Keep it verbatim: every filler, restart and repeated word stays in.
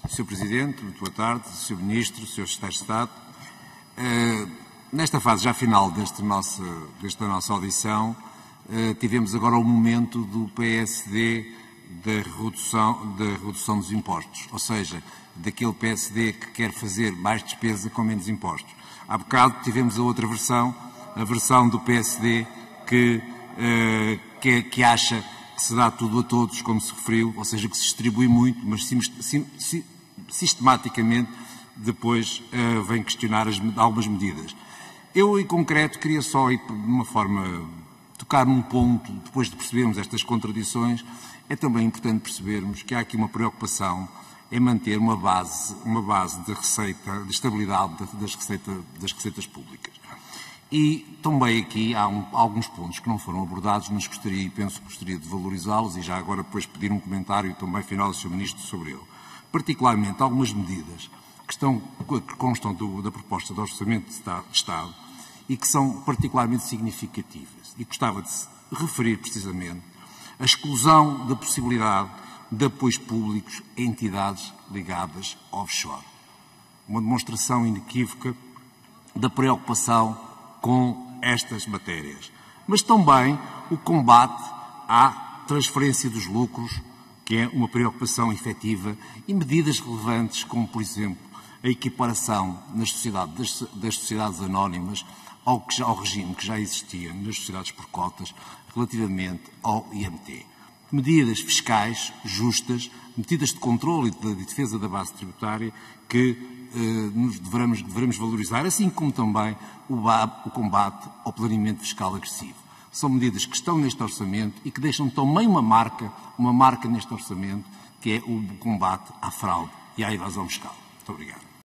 senhor Presidente, muito boa tarde, senhor Ministro, senhor Secretário de Estado. Uh, nesta fase já final deste nosso, desta nossa audição, uh, tivemos agora o momento do P S D da redução, da redução dos impostos, ou seja, daquele P S D que quer fazer mais despesa com menos impostos. Há bocado tivemos a outra versão, a versão do P S D que, uh, que, que acha que se dá tudo a todos, como se referiu, ou seja, que se distribui muito, mas sim, sim, sim, sistematicamente depois uh, vem questionar as, algumas medidas. Eu, em concreto, queria só, de uma forma, tocar num ponto, depois de percebermos estas contradições, é também importante percebermos que há aqui uma preocupação em manter uma base, uma base de receita, de estabilidade das, receita, das receitas públicas. E também aqui há um, alguns pontos que não foram abordados, mas gostaria e penso que gostaria de valorizá-los e já agora depois pedir um comentário também final do senhor Ministro sobre ele. Particularmente algumas medidas que, estão, que constam do, da proposta do Orçamento de Estado e que são particularmente significativas. E gostava de referir precisamente a exclusão da possibilidade de apoios públicos a entidades ligadas offshore. Uma demonstração inequívoca da preocupação com estas matérias. Mas também o combate à transferência dos lucros, que é uma preocupação efetiva, e medidas relevantes como, por exemplo, a equiparação nas sociedades, das, das sociedades anónimas ao, que já, ao regime que já existia nas sociedades por cotas relativamente ao I M T. Medidas fiscais justas, medidas de controle e de defesa da base tributária que eh, nos devemos, devemos valorizar, assim como também o, o combate ao planeamento fiscal agressivo. São medidas que estão neste orçamento e que deixam também uma marca, uma marca neste orçamento, que é o combate à fraude e à evasão fiscal. Muito obrigado.